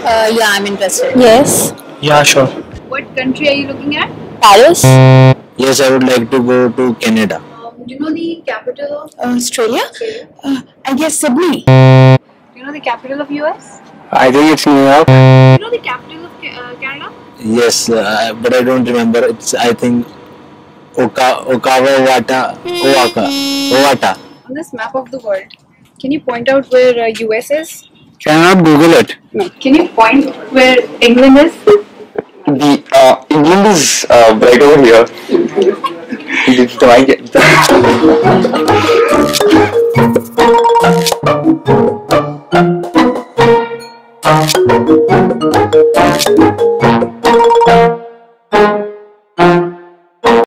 Yeah, I'm interested. Yes. Yeah, sure. What country are you looking at? Paris. Yes, I would like to go to Canada. Do you know the capital of Australia. Australia? I guess Sydney. Do you know the capital of US? I think it's New York. Do you know the capital of Canada? Yes, but I don't remember. It's I think Owata. On this map of the world, can you point out where US is? Cannot Google it. No. Can you point where England is? The England is right over here. Do I get that?